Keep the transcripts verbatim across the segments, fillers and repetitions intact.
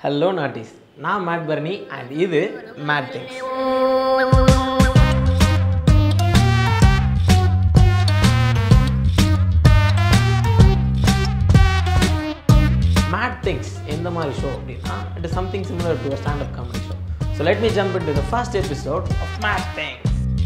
Hello Naughties, நான் Matt Bernie and இது Mad Things. Mad Things இந்த மாதிரி ஷோ அப்படின்னா it is something similar to a stand-up comedy show. So let me jump into the first episode of Mad Things.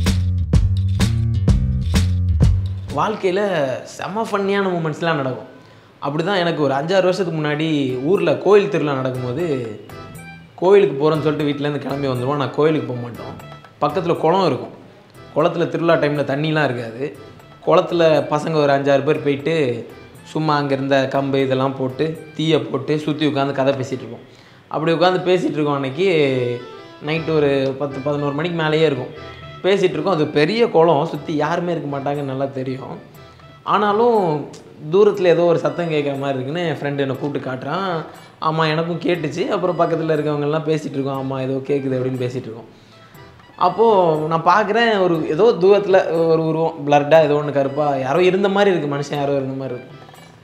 வாழ்க்கையில் செம்ம ஃபன்னியான மூமெண்ட்ஸ்லாம் நடக்கும். அப்படி தான் எனக்கு ஒரு அஞ்சாறு வருஷத்துக்கு முன்னாடி ஊரில் கோயில் திருவிழா நடக்கும்போது கோயிலுக்கு போகிறேன்னு சொல்லிட்டு வீட்டிலேருந்து கிளம்பி வந்துடுவோம். நான் கோயிலுக்கு போக மாட்டோம். பக்கத்தில் குளம் இருக்கும். குளத்தில் திருவிழா டைமில் தண்ணிலாம் இருக்காது. குளத்தில் பசங்க ஒரு அஞ்சாறு பேர் போயிட்டு சும்மா அங்கே இருந்த கம்பு இதெல்லாம் போட்டு தீயை போட்டு சுற்றி உட்காந்து கதை பேசிகிட்டு இருக்கோம். அப்படி உட்காந்து பேசிகிட்டு இருக்கோம். அன்றைக்கி நைட்டு ஒரு பத்து பதினோரு மணிக்கு மேலேயே இருக்கும். பேசிகிட்டு இருக்கோம். அது பெரிய குளம், சுற்றி யாருமே இருக்க மாட்டாங்கன்னு நல்லா தெரியும். ஆனாலும் தூரத்தில் ஏதோ ஒரு சத்தம் கேட்குற மாதிரி இருக்குன்னு என் ஃப்ரெண்டு என்னை கூப்பிட்டு காட்டுறான். ஆமாம், எனக்கும் கேட்டுச்சு. அப்புறம் பக்கத்தில் இருக்கவங்கெல்லாம் பேசிகிட்டு இருக்கோம். ஆமாம், ஏதோ கேட்குது அப்படின்னு பேசிகிட்டு இருக்கோம். அப்போது நான் பார்க்குறேன், ஒரு ஏதோ தூரத்தில் ஒரு உருவம் பிளர்டாக ஏதோ ஒன்று கருப்பாக யாரோ இருந்த மாதிரி இருக்குது. மனுஷன் யாரோ இருந்த மாதிரி இருக்குது.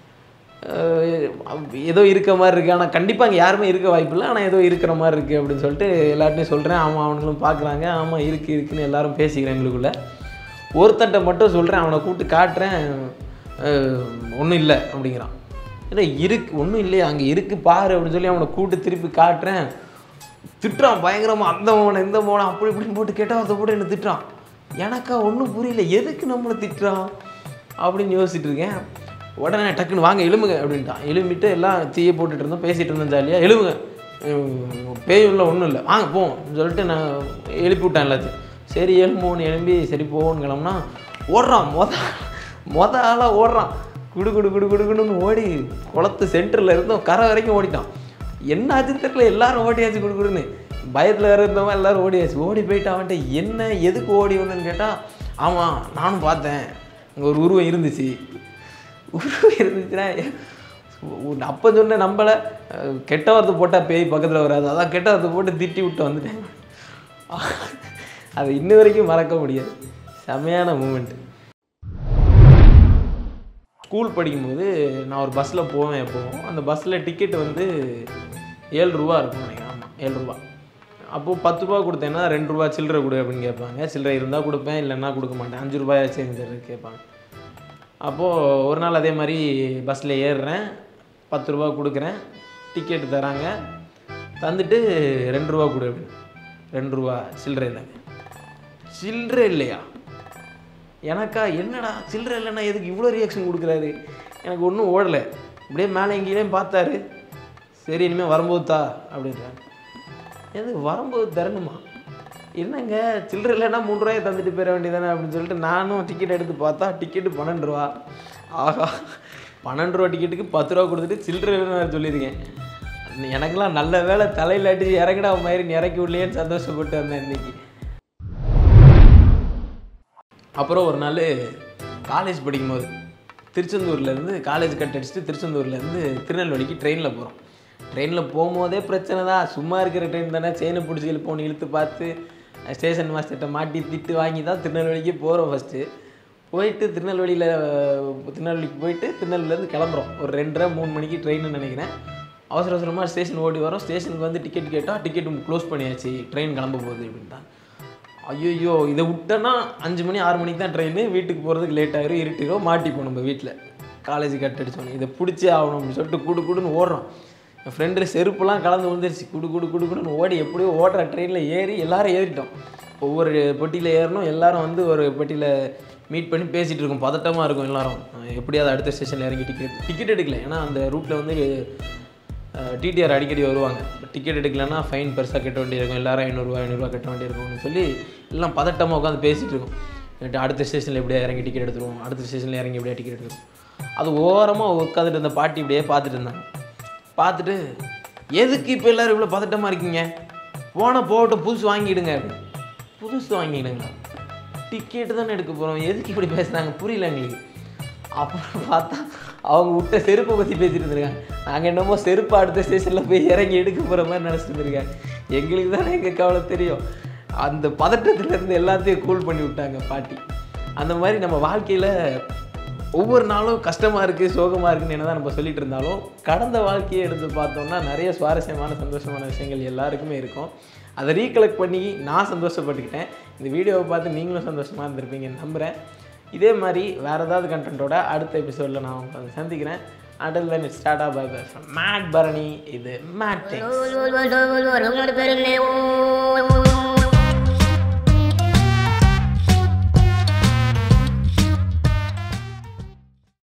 ஏதோ இருக்க மாதிரி இருக்குது. ஆனால் கண்டிப்பாக அங்கே யாருமே இருக்க வாய்ப்பு இல்லை. ஆனால் ஏதோ இருக்கிற மாதிரி இருக்குது அப்படின்னு சொல்லிட்டு எல்லார்ட்டையும் சொல்கிறேன். ஆமாம், அவனுங்களும் பார்க்குறாங்க. ஆமாம், இருக்குது இருக்குதுன்னு எல்லோரும் பேசிக்கிறேன். எங்களுக்குள்ளே ஒருத்தன்ட்ட மட்டும் சொல்கிறேன். அவனை கூப்பிட்டு காட்டுறேன். ஒன்றும் இல்லை அப்படிங்கிறான். இல்லை இருக்கு, ஒன்றும் இல்லையா, அங்கே இருக்குது பாரு அப்படின்னு சொல்லி அவனை கூப்பிட்டு திருப்பி காட்டுறேன். திட்டுறான் பயங்கரமாக. அந்த மோனை இந்த மோனை அப்படி இப்படின்னு போட்டு கேட்டால் அதை கூட என்ன திட்டுறான். எனக்கா ஒன்றும் புரியல, எதுக்கு நம்மளை திட்டுறான் அப்படின்னு யோசிச்சுட்டு இருக்கேன். உடனே டக்குன்னு வாங்க எழுமுங்க அப்படின்ட்டான். எழுமிட்டு எல்லாம் தீயை போட்டுட்டு இருந்தோம், பேசிகிட்டு இருந்தோம் ஜாலியாக. எழுமுங்க, பேயும் இல்லை ஒன்றும் இல்லை, வாங்க போவோம் சொல்லிட்டு நான் எழுப்பி விட்டேன் எல்லாத்தையும். சரி எழும்போன்னு எழும்பி சரி போவோன்னு கிளம்புனா ஓடுறான். மொத மொத ஆளாக ஓடுறான். குடு குடு குடு குடுக்குன்னு ஓடி குளத்து சென்டரில் இருந்தோம் கரை வரைக்கும் ஓடிட்டான். என்ன ஆச்சுன்னு தெரியல, எல்லோரும் ஓடியாச்சு குடு குடுன்னு. பயத்தில் வேறு இருந்தவன் எல்லோரும் ஓடியாச்சு. ஓடி போயிட்டு அவன்கிட்ட என்ன எதுக்கு ஓடி ஒன்றுன்னு கேட்டால், ஆமாம் நானும் பார்த்தேன், அங்கே ஒரு உருவம் இருந்துச்சு. உருவம் இருந்துச்சுன்னா அப்போ சொன்ன நம்மளை கெட்ட வார்த்தை போட்டால் பேய் பக்கத்தில் வராது. அதான் கெட்ட வார்த்தை போட்டு திட்டி விட்டு வந்துட்டேன். அது இன்ன வரைக்கும் மறக்க முடியாது. செமையான மூமெண்ட்டு. ஸ்கூல் படிக்கும்போது நான் ஒரு பஸ்ஸில் போவேன். எப்போவும் அந்த பஸ்ஸில் டிக்கெட் வந்து ஏழு ரூபா இருக்கும் நினைக்கிறேன். ஆமாம், ஏழு ரூபா. அப்போது பத்து ரூபா கொடுத்தேன்னா ரெண்டு ரூபா சில்லறை கொடு அப்படின்னு கேட்பாங்க. சில்லறை இருந்தால் கொடுப்பேன், இல்லைன்னா கொடுக்க மாட்டேன். அஞ்சு ரூபாய் சேஞ்சர் கேட்பாங்க. அப்போது ஒரு நாள் அதே மாதிரி பஸ்ஸில் ஏறுறேன், பத்து ரூபா கொடுக்குறேன், டிக்கெட்டு தராங்க. தந்துட்டு ரெண்டு ரூபா கொடு அப்படின்னு. ரெண்டு ரூபா சில்லறை இல்லைங்க. சில்லறை இல்லையா? எனக்கா என்னடா சில்லறை இல்லைன்னா எதுக்கு இவ்வளோ ரியாக்ஷன் கொடுக்குறாரு? எனக்கு ஒன்றும் ஓடலை. இப்படியே மேலே எங்கேயும் பார்த்தாரு. சரி இனிமேல் வரும்போது தா அப்படின்றாங்க. எதுக்கு வரும்போது தரணுமா? என்னங்க சில்லறை இல்லைன்னா மூணு ரூபாயை தந்துட்டு போயிட வேண்டியதானே அப்படின்னு சொல்லிட்டு நானும் டிக்கெட் எடுத்து பார்த்தா டிக்கெட்டு பன்னெண்டு ரூபா. ஆஹா, பன்னெண்டு ரூபா டிக்கெட்டுக்கு பத்து ரூபா கொடுத்துட்டு சில்லறை இல்லைன்னு வேறு சொல்லியிருக்கேன். எனக்கெல்லாம் நல்ல வேலை தலையில் அடிச்சு இறங்கிடா மயிரின்னு இறக்கி விடலையேன்னு சந்தோஷப்பட்டு வந்தேன் இன்றைக்கி. அப்புறம் ஒரு நாள் காலேஜ் படிக்கும்போது திருச்செந்தூர்லேருந்து காலேஜ் கட் அடிச்சுட்டு திருச்செந்தூர்லேருந்து திருநெல்வேலிக்கு ட்ரெயினில் போகிறோம். ட்ரெயினில் போகும்போதே பிரச்சனை தான். சும்மா இருக்கிற ட்ரெயின் தானே, செயினை பிடிச்சி இழுப்போன்னு இழுத்து பார்த்து ஸ்டேஷன் மாஸ்டர்கிட்ட மாட்டி திட்டு வாங்கி தான் திருநெல்வேலிக்கு போகிறோம். ஃபஸ்ட்டு போயிட்டு திருநெல்வேலியில் திருநெல்வேலிக்கு போயிட்டு திருநெல்வேலியிலேருந்து கிளம்புறோம். ஒரு ரெண்டரை மூணு மணிக்கு ட்ரெயின்னு நினைக்கிறேன். அவசர அவசரமாக ஸ்டேஷன் ஓடி வரோம். ஸ்டேஷனுக்கு வந்து டிக்கெட் கேட்டால் டிக்கெட் க்ளோஸ் பண்ணியாச்சு, ட்ரெயின் கிளம்ப போகுது அப்படின்ட்டான். ஐயோ, இதை விட்டோன்னா அஞ்சு மணி ஆறு மணிக்கு தான் ட்ரெயின், வீட்டுக்கு போகிறதுக்கு லேட் ஆகிரும், இருட்டிடும், மாட்டிப்போம் நம்ம வீட்டில். காலேஜ் கட் அடிச்சோன்னு இதை பிடிச்சே ஆகணும் அப்படின்னு சொல்லிட்டு குடு குடுன்னு ஓடுறோம். என் ஃப்ரெண்டு செருப்புலாம் கலந்து வந்துருச்சு. குடு குடு குடு குடுன்னு ஓடி எப்படியோ ஓடுற ட்ரெயினில் ஏறி எல்லோரும் ஏறிட்டோம். ஒவ்வொரு பெட்டியில் ஏறணும். எல்லோரும் வந்து ஒரு பெட்டியில் மீட் பண்ணி பேசிகிட்டு இருக்கோம். பதட்டமாக இருக்கும் எல்லோரும். எப்படியாவது அடுத்த ஸ்டேஷனில் இறங்கி டிக்கெட் டிக்கெட் எடுக்கல. ஏன்னா அந்த ரூட்டில் வந்து டிடிஆர் அடிக்கடி வருவாங்க. டிக்கெட் எடுக்கலன்னா ஃபைன் பெருசாக கட்ட வேண்டியிருக்கும். எல்லோரும் ஐநூறுரூவா ஐநூறுரூவா கட்ட வேண்டியிருக்கும்னு சொல்லி எல்லாம் பதட்டமாக உட்காந்து பேசிகிட்டு இருக்கோம். அடுத்த ஸ்டேஷனில் எப்படியா இறங்கி டிக்கெட் எடுத்துருவோம், அடுத்த ஸ்டேஷனில் இறங்கி எப்படியா டிக்கெட் எடுத்துருவோம். அது ஓரமாக உட்காந்துட்டு இருந்த பாட்டி இப்படியே பார்த்துட்டு இருந்தாங்க. பார்த்துட்டு எதுக்கு இப்போ எல்லோரும் இவ்வளோ பதட்டமாக இருக்கீங்க, போனால் போகட்டும், புதுசு வாங்கிடுங்க. புதுசு வாங்கிடுங்க, டிக்கெட்டு தானே எடுக்க போகிறோம், எதுக்கு இப்படி பேசுகிறாங்க புரியல எங்களுக்கு. அப்புறம் பார்த்தா அவங்க விட்ட செருப்பை பற்றி பேசிட்டு இருந்திருக்காங்க. நாங்கள் என்னமோ செருப்பு அடுத்த ஸ்டேஷனில் போய் இறங்கி எடுக்க போகிற மாதிரி நினச்சிட்டு இருந்திருக்காங்க. எங்களுக்கு தானே எங்கள் கவலை தெரியும். அந்த பதட்டத்துலேருந்து எல்லாத்தையும் கூல் பண்ணி விட்டாங்க பாட்டி. அந்த மாதிரி நம்ம வாழ்க்கையில் ஒவ்வொரு நாளும் கஷ்டமாக இருக்குது சோகமாக இருக்குன்னு என்ன தான் நம்ம சொல்லிட்டு இருந்தாலும் கடந்த வாழ்க்கையை எடுத்து பார்த்தோம்னா நிறைய சுவாரஸ்யமான சந்தோஷமான விஷயங்கள் எல்லாருக்குமே இருக்கும். அதை ரீகலெக்ட் பண்ணி நான் சந்தோஷப்பட்டுக்கிட்டேன். இந்த வீடியோவை பார்த்து நீங்களும் சந்தோஷமாக இருந்திருப்பீங்கன்னு நம்புகிறேன். இதே மாதிரி வேறு ஏதாவது கண்டென்ட்டோட அடுத்த எபிசோடில் நான் உங்களை சந்திக்கிறேன். Until then, it's Tata bye bye from Matt Bharani. இது Matt Things.